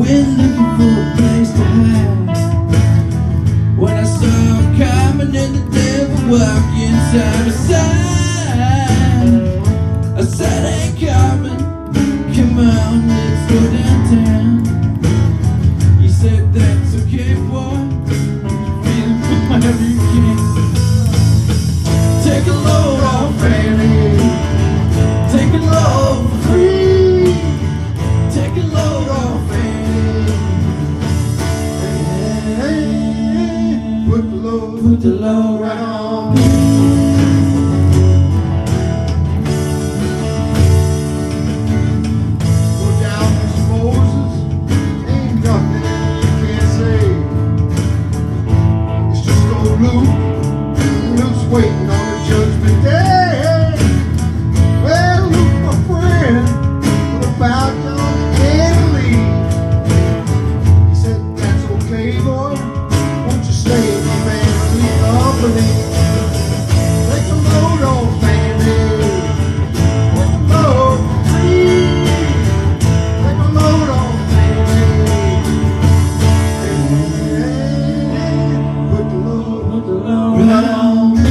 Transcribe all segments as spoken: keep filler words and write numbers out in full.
We're looking for a place to hide. When I saw him coming and the devil walked inside my side, I said, "Hey, Carmen, come on, let's go downtown." He said, "That's okay, boy, feel whatever you can. Take a load off Annie, take a load for free, take a load off Annie." Hey, put the load, put the load right on me. Go down, Mister Moses, ain't nothing you can't say. It's just old Luke, Luke's waiting on the judgment day. Well, Luke, my friend, what about young Emily? He said, "That's okay, boy, won't you stay in my family company? Take a load off Andy, take a load for free, take a load off Andy. Hey, put the load, Put the load right on me."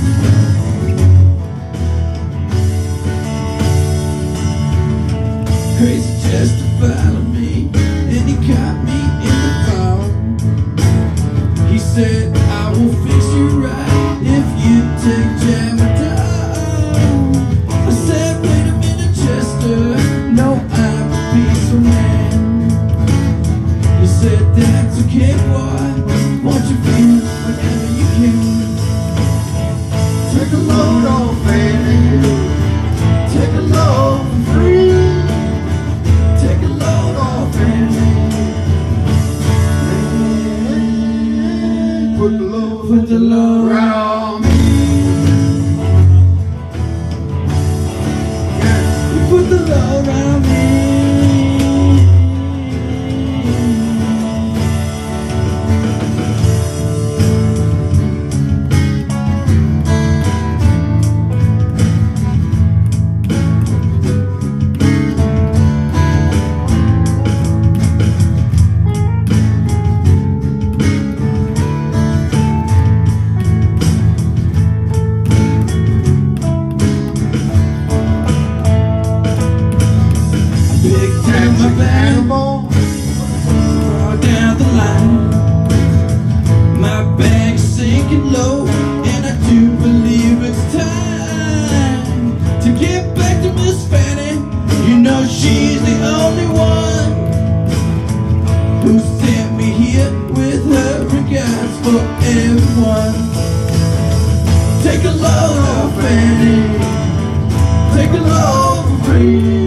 Crazy just to follow me, and he caught me in the fall. He said, "I will fix you right if you take Tramadol." I said, "Wait a minute, Chester, no, I'm a peaceful man." He said, "That's okay, boy, won't you feel whatever you can. Take a load off Andy, Take a load for free, take a load off Annie. put the load, Put the load right on me. Yeah. You put the load on me. Big time my animal, far down the line. My bag's sinking low, and I do believe it's time to get back to Miss Fanny. You know she's the only one who sent me here with her regards for everyone. Take a load off Fanny, take a load for free.